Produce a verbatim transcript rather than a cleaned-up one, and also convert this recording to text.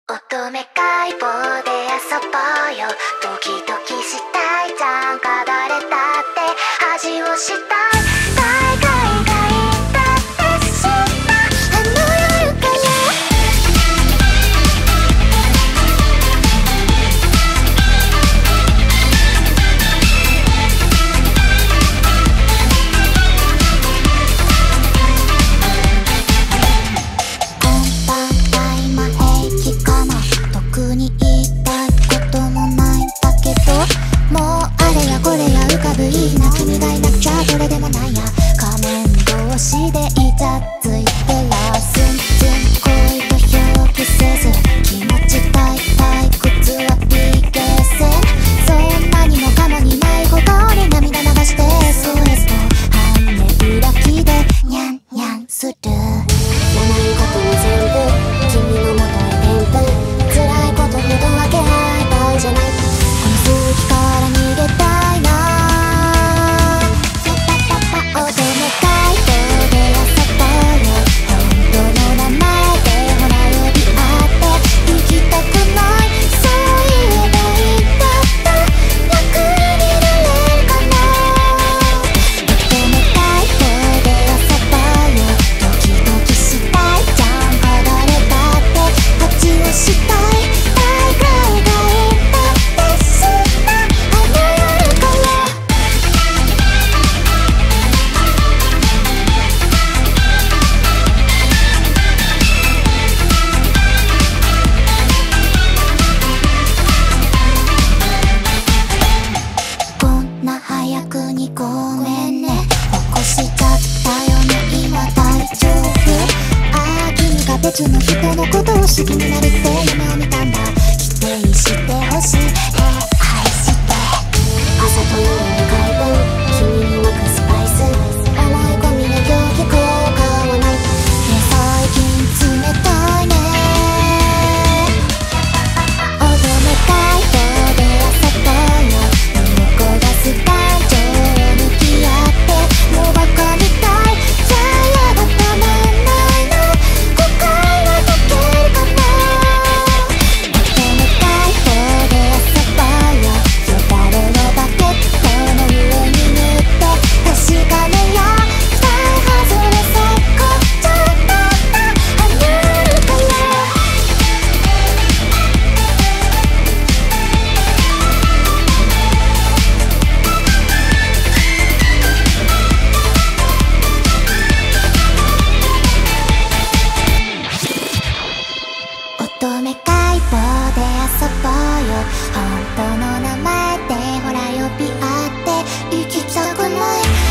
乙女解剖で遊ぼうよ。ドキドキしたいじゃんか。誰だって恥をしたい。大海外だって知ったあの夜から。本番大魔兵器かな。特に言いたいこともないんだけど、もうあれやこれや浮かぶいいな。君がいなくちゃどれでもないや。仮面同士でイチャついてらすんずん恋と表記せず、気持ち大退屈は ピーケー 戦。そんなにもかもにない心に涙流して エスオーエス と半目開きでニャンニャンする。じゃないことも全部君のもとへ転分。辛いことほど分け合いたいじゃない。この空気から逃げたいな。パパパパ乙女解剖で遊ぼうよ。本当の名前でほら呼び合って行きたくない。そう言えばいいんだった。楽になれるかな。乙女解剖で遊ぼうよ。ドキドキしたいじゃんか。誰だって恥をしたい。大海外だって知ったあの夜から。こんな早くにごめんね。起こしちゃったよね。今大丈夫？ああ君が別の人のことを好きになるって夢を見たんだ。否定してほしい。え愛して朝と夜の回分。君に湧くスパイス。思い込みの狂気効果はない。ね最近冷たいね。乙女解剖で遊ぼうよ。身を焦がす感情を向き合って。もうバカみたい。さやがたまんないの。誤解は解けるかな。乙女解剖で遊ぼうよ。よだれのバケットの上に塗って確かめよう。期待外れ最高じゃなかったあの夜から。乙女解剖で遊ぼうよ。本当の名前でほら呼び合って行きたくない。